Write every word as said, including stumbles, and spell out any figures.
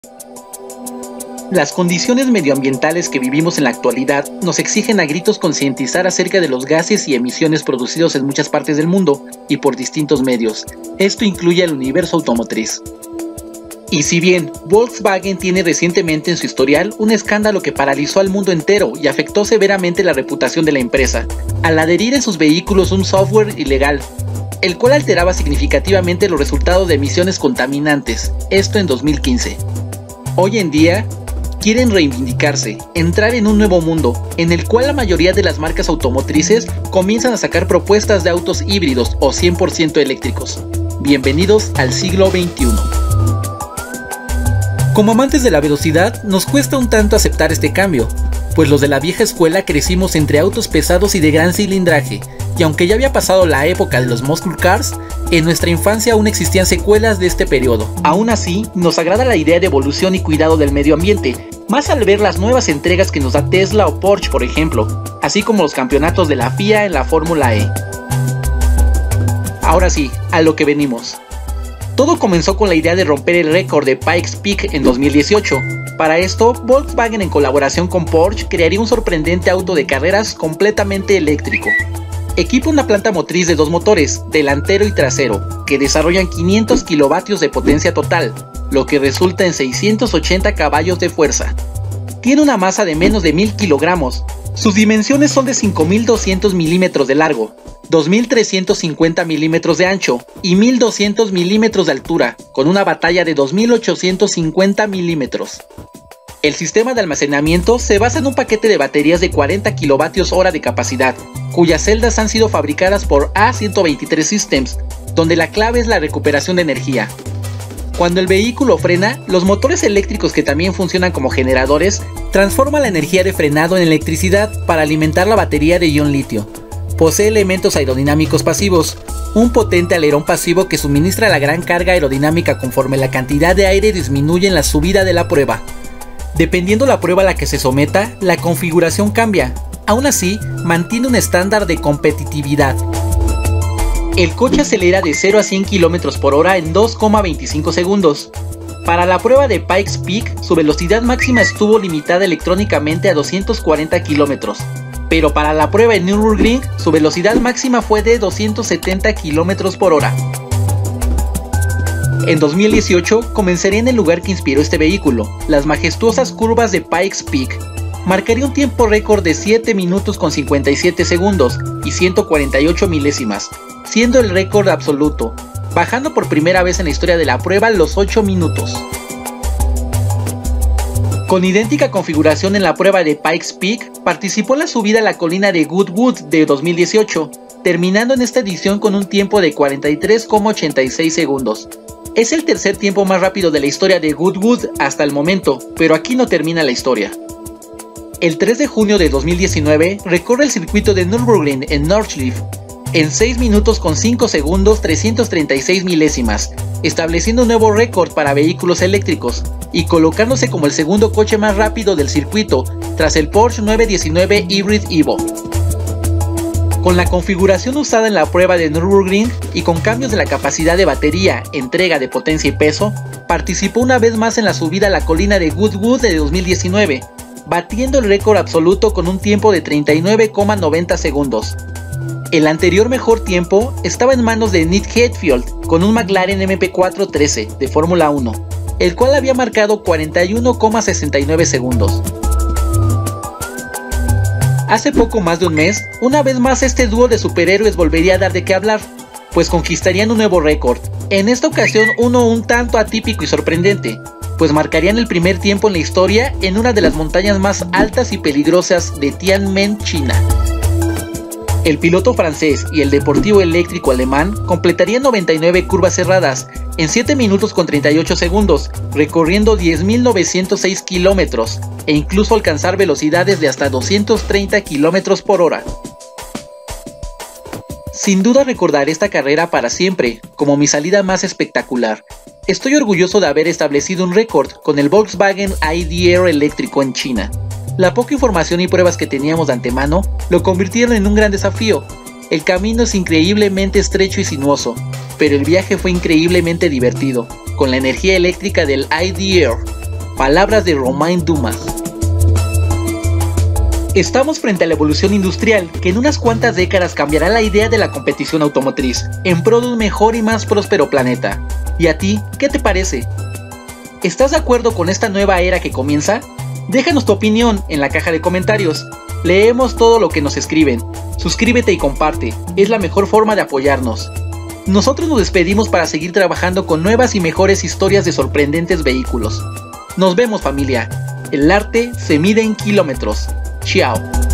Las condiciones medioambientales que vivimos en la actualidad nos exigen a gritos concientizar acerca de los gases y emisiones producidos en muchas partes del mundo y por distintos medios. Esto incluye al universo automotriz. Y si bien Volkswagen tiene recientemente en su historial un escándalo que paralizó al mundo entero y afectó severamente la reputación de la empresa, al adherir en sus vehículos un software ilegal, el cual alteraba significativamente los resultados de emisiones contaminantes, esto en dos mil quince. Hoy en día, quieren reivindicarse, entrar en un nuevo mundo, en el cual la mayoría de las marcas automotrices comienzan a sacar propuestas de autos híbridos o cien por ciento eléctricos. Bienvenidos al siglo veintiuno. Como amantes de la velocidad, nos cuesta un tanto aceptar este cambio, pues los de la vieja escuela crecimos entre autos pesados y de gran cilindraje, y aunque ya había pasado la época de los muscle cars, en nuestra infancia aún existían secuelas de este periodo. Aún así, nos agrada la idea de evolución y cuidado del medio ambiente, más al ver las nuevas entregas que nos da Tesla o Porsche, por ejemplo, así como los campeonatos de la F I A en la Fórmula E. Ahora sí, a lo que venimos. Todo comenzó con la idea de romper el récord de Pikes Peak en dos mil dieciocho. Para esto, Volkswagen en colaboración con Porsche crearía un sorprendente auto de carreras completamente eléctrico. Equipa una planta motriz de dos motores, delantero y trasero, que desarrollan quinientos kilovatios de potencia total, lo que resulta en seiscientos ochenta caballos de fuerza. Tiene una masa de menos de mil kilogramos. Sus dimensiones son de cinco mil doscientos milímetros de largo, dos mil trescientos cincuenta milímetros de ancho y mil doscientos milímetros de altura, con una batalla de dos mil ochocientos cincuenta milímetros. El sistema de almacenamiento se basa en un paquete de baterías de cuarenta kilovatios hora de capacidad, cuyas celdas han sido fabricadas por A ciento veintitrés Systems, donde la clave es la recuperación de energía. Cuando el vehículo frena, los motores eléctricos, que también funcionan como generadores, transforman la energía de frenado en electricidad para alimentar la batería de ion litio. Posee elementos aerodinámicos pasivos, un potente alerón pasivo que suministra la gran carga aerodinámica conforme la cantidad de aire disminuye en la subida de la prueba. Dependiendo la prueba a la que se someta, la configuración cambia. Aún así, mantiene un estándar de competitividad. El coche acelera de cero a cien kilómetros por hora en dos coma veinticinco segundos. Para la prueba de Pikes Peak, su velocidad máxima estuvo limitada electrónicamente a doscientos cuarenta kilómetros. Pero para la prueba en Nürburgring, su velocidad máxima fue de doscientos setenta kilómetros por hora. En dos mil dieciocho comenzaría en el lugar que inspiró este vehículo, las majestuosas curvas de Pikes Peak. Marcaría un tiempo récord de siete minutos con cincuenta y siete segundos y ciento cuarenta y ocho milésimas, siendo el récord absoluto, bajando por primera vez en la historia de la prueba los ocho minutos. Con idéntica configuración en la prueba de Pikes Peak, participó en la subida a la colina de Goodwood de dos mil dieciocho, terminando en esta edición con un tiempo de cuarenta y tres coma ochenta y seis segundos. Es el tercer tiempo más rápido de la historia de Goodwood hasta el momento, pero aquí no termina la historia. El tres de junio de dos mil diecinueve recorre el circuito de Nürburgring en Nordschleife en seis minutos con cinco segundos trescientos treinta y seis milésimas, estableciendo un nuevo récord para vehículos eléctricos y colocándose como el segundo coche más rápido del circuito tras el Porsche nueve diecinueve Hybrid Evo. Con la configuración usada en la prueba de Nürburgring y con cambios de la capacidad de batería, entrega de potencia y peso, participó una vez más en la subida a la colina de Goodwood de dos mil diecinueve, batiendo el récord absoluto con un tiempo de treinta y nueve coma noventa segundos. El anterior mejor tiempo estaba en manos de Nick Heidfeld con un McLaren M P cuatro trece de Fórmula uno, el cual había marcado cuarenta y uno coma sesenta y nueve segundos. Hace poco más de un mes, una vez más este dúo de superhéroes volvería a dar de qué hablar, pues conquistarían un nuevo récord, en esta ocasión uno un tanto atípico y sorprendente, pues marcarían el primer tiempo en la historia en una de las montañas más altas y peligrosas de Tianmen, China. El piloto francés y el deportivo eléctrico alemán completarían noventa y nueve curvas cerradas en siete minutos con treinta y ocho segundos, recorriendo diez mil novecientos seis kilómetros e incluso alcanzar velocidades de hasta doscientos treinta kilómetros por hora. Sin duda recordaré esta carrera para siempre como mi salida más espectacular. Estoy orgulloso de haber establecido un récord con el Volkswagen I D R eléctrico en China. La poca información y pruebas que teníamos de antemano lo convirtieron en un gran desafío. El camino es increíblemente estrecho y sinuoso, pero el viaje fue increíblemente divertido, con la energía eléctrica del I D R, Palabras de Romain Dumas. Estamos frente a la evolución industrial que en unas cuantas décadas cambiará la idea de la competición automotriz en pro de un mejor y más próspero planeta. ¿Y a ti, qué te parece? ¿Estás de acuerdo con esta nueva era que comienza? Déjanos tu opinión en la caja de comentarios. Leemos todo lo que nos escriben. Suscríbete y comparte, es la mejor forma de apoyarnos. Nosotros nos despedimos para seguir trabajando con nuevas y mejores historias de sorprendentes vehículos. Nos vemos, familia. El arte se mide en kilómetros. Chao.